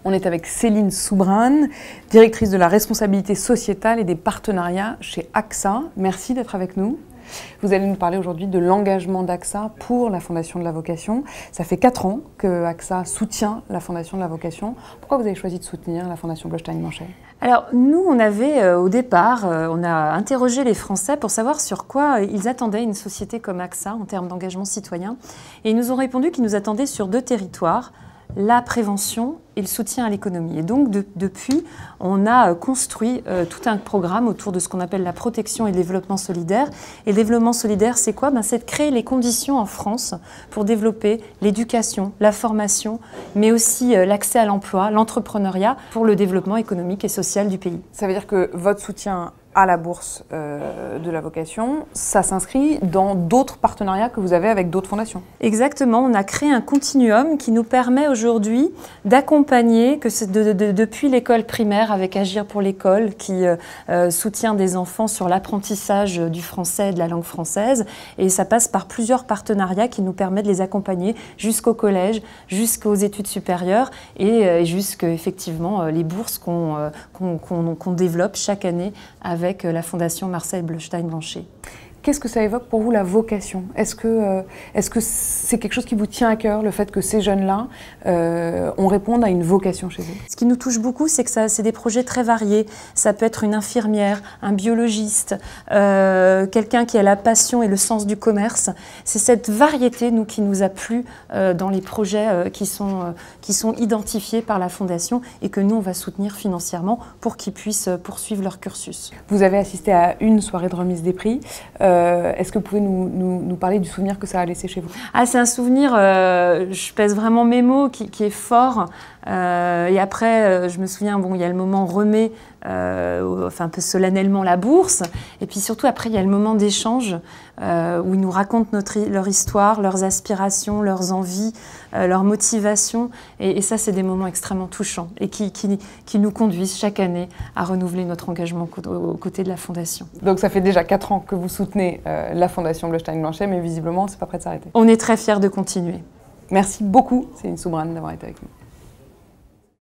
On est avec Céline Soubrane, directrice de la responsabilité sociétale et des partenariats chez AXA. Merci d'être avec nous. Vous allez nous parler aujourd'hui de l'engagement d'AXA pour la Fondation de la Vocation. Ça fait 4 ans que AXA soutient la Fondation de la Vocation. Pourquoi vous avez choisi de soutenir la Fondation Blostein-Blanchet ? Alors nous, on avait au départ, on a interrogé les Français pour savoir sur quoi ils attendaient une société comme AXA en termes d'engagement citoyen. Et ils nous ont répondu qu'ils nous attendaient sur 2 territoires, la prévention et le soutien à l'économie. Et donc depuis, on a construit tout un programme autour de ce qu'on appelle la protection et le développement solidaire. Et le développement solidaire, c'est quoi ? C'est de créer les conditions en France pour développer l'éducation, la formation, mais aussi l'accès à l'emploi, l'entrepreneuriat pour le développement économique et social du pays. Ça veut dire que votre soutien à la bourse de la Vocation, ça s'inscrit dans d'autres partenariats que vous avez avec d'autres fondations. Exactement, on a créé un continuum qui nous permet aujourd'hui d'accompagner, depuis l'école primaire avec Agir pour l'école, qui soutient des enfants sur l'apprentissage du français et de la langue française, et ça passe par plusieurs partenariats qui nous permettent de les accompagner jusqu'au collège, jusqu'aux études supérieures et jusqu'effectivement les bourses qu'on développe chaque année avec la Fondation Marcel Blostein-Blanchet. Qu'est-ce que ça évoque pour vous la vocation ? Est-ce que c'est quelque chose qui vous tient à cœur, le fait que ces jeunes-là, on réponde à une vocation chez eux ? Ce qui nous touche beaucoup, c'est que c'est des projets très variés. Ça peut être une infirmière, un biologiste, quelqu'un qui a la passion et le sens du commerce. C'est cette variété, nous, qui nous a plu dans les projets qui sont identifiés par la Fondation et que nous, on va soutenir financièrement pour qu'ils puissent poursuivre leur cursus. Vous avez assisté à une soirée de remise des prix. Est-ce que vous pouvez nous parler du souvenir que ça a laissé chez vous ? C'est un souvenir, je pèse vraiment mes mots, qui est fort. Et après, je me souviens, il y a le moment remet, un peu solennellement la bourse. Et puis surtout, après, il y a le moment d'échange où ils nous racontent leur histoire, leurs aspirations, leurs envies, leurs motivations. Et ça, c'est des moments extrêmement touchants et qui nous conduisent chaque année à renouveler notre engagement aux côtés de la Fondation. Donc ça fait déjà 4 ans que vous soutenez la Fondation Blostein-Blanchet, mais visiblement, c'est pas prêt de s'arrêter. On est très fiers de continuer. Merci beaucoup, Céline Soubrane, d'avoir été avec nous.